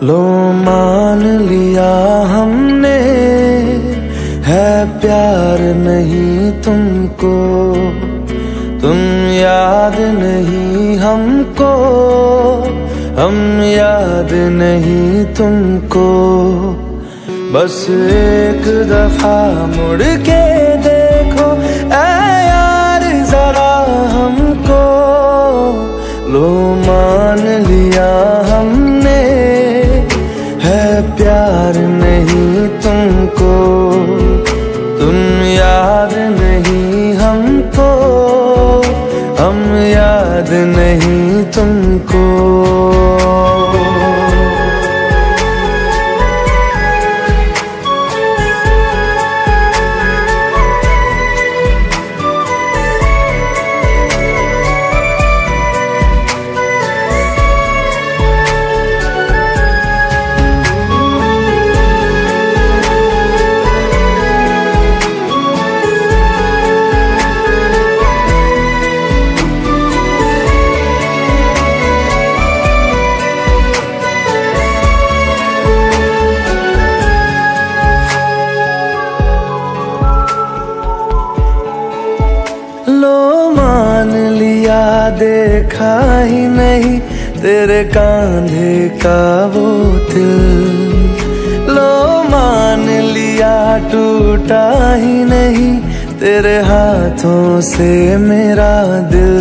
लो मान लिया हमने, है प्यार नहीं तुमको, तुम याद नहीं हमको, हम याद नहीं तुमको। बस एक दफा मुड़ के देखो ऐ यार जरा हमको, लो मान लिया हमने, है प्यार नहीं तुमको, तुम याद नहीं हमको, हम याद नहीं तुमको। लो मान लिया देखा ही नहीं तेरे कांधे का वो दिल, लो मान लिया टूटा ही नहीं तेरे हाथों से मेरा दिल।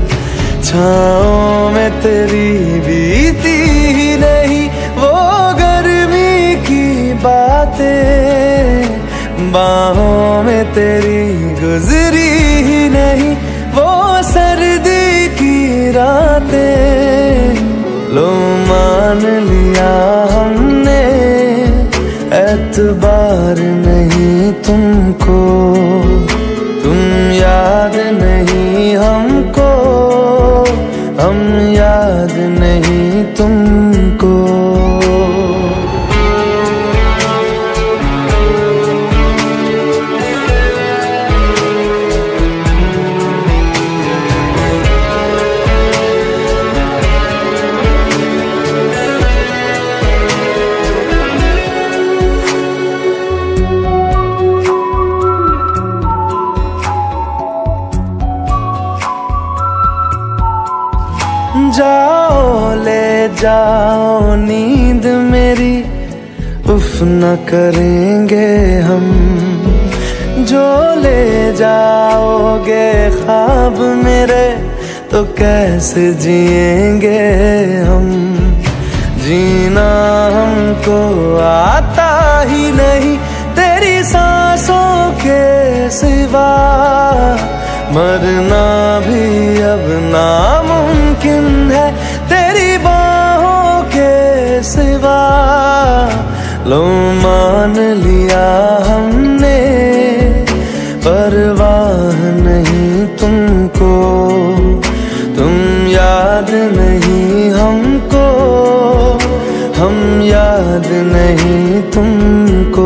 छाँव में तेरी बीती ही नहीं वो गर्मी की बातें, बाहों में तेरी गुजरी ही नहीं वो सर्दी की रातें। लो मान लिया हमने, एतबार नहीं तुमको, तुम याद नहीं हमको, हम याद नहीं तुमको। जाओ ले जाओ नींद मेरी, उफ न करेंगे हम, जो ले जाओगे ख्वाब मेरे तो कैसे जिएंगे हम। जीना हमको आता ही नहीं तेरी सांसों के सिवा, मरना भी अब नामुमकिन है तेरी बाहों के सिवा। लो मान लिया हमने, परवाह नहीं तुमको, तुम याद नहीं हमको, हम याद नहीं तुमको।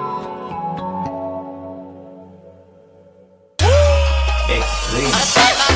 Extreme.